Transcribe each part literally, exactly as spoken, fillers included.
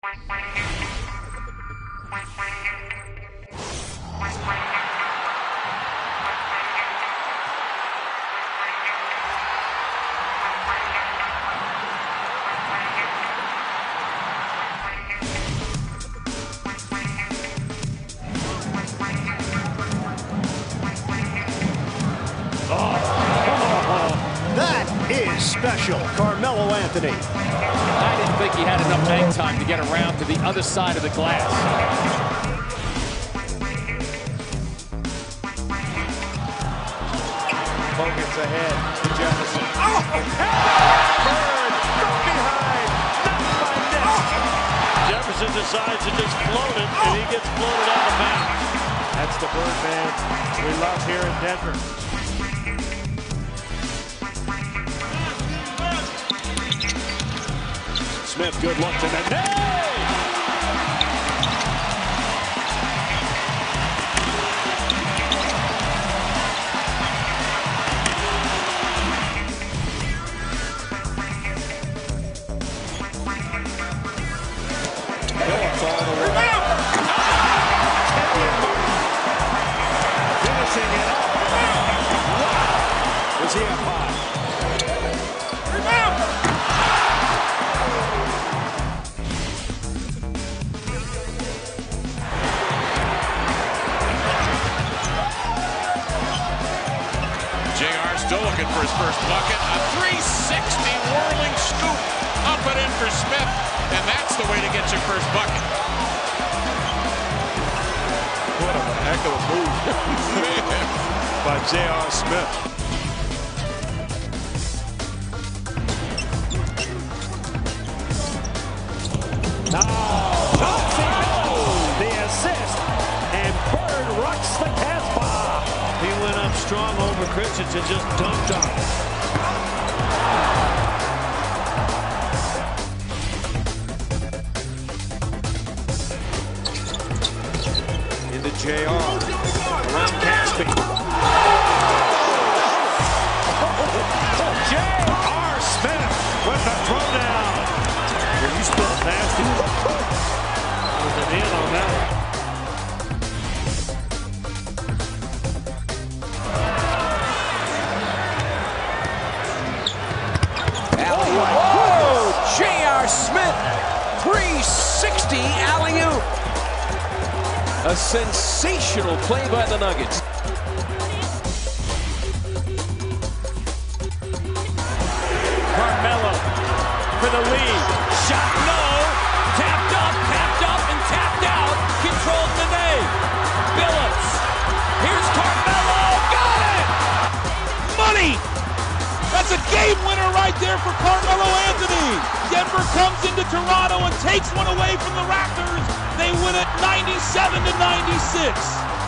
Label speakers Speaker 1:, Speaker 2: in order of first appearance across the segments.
Speaker 1: Special Carmelo Anthony.
Speaker 2: I didn't think he had enough hang time to get around to the other side of the glass.
Speaker 3: Hogan's ahead to Jefferson.
Speaker 1: Oh! Bird from behind. Knocked by Ness.
Speaker 4: Jefferson decides to just float it, and he gets floated out of bounds.
Speaker 3: That's the Birdman we love here in Denver.
Speaker 1: Smith, good look to the net.
Speaker 3: Phillips all the way.
Speaker 1: Finishing it up. Wow. Is he up high?
Speaker 5: J R still looking for his first bucket. A three sixty whirling scoop up and in for Smith. And that's the way to get your first bucket.
Speaker 3: What a heck of a move by J R Smith.
Speaker 1: Now, the assist, and Bird rocks the Casbah.
Speaker 3: He went up strong over Christensen, just dunked on him. Into J R. Around Caspi. J R Smith with the throwdown. He spilled nasty. With an in on that one.
Speaker 6: J R Smith, three sixty alley-oop. A sensational play by the Nuggets.
Speaker 2: Carmelo for the lead. Shot no. Tapped up, tapped up, and tapped out. Controlled Nene. Billups. Here's Carmelo. Got it!
Speaker 7: Money! That's a game winner right there for Carmelo Anthony. Denver comes into Toronto and takes one away from the Raptors. They win it ninety-seven to ninety-six.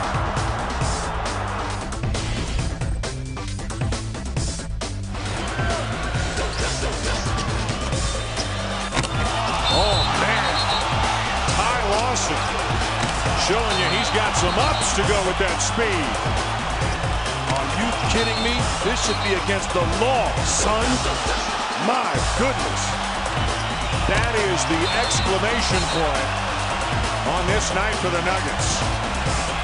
Speaker 3: Oh, man. Ty Lawson showing you he's got some ups to go with that speed. Are you kidding me? This should be against the law, son. My goodness. That is the exclamation point on this night for the Nuggets.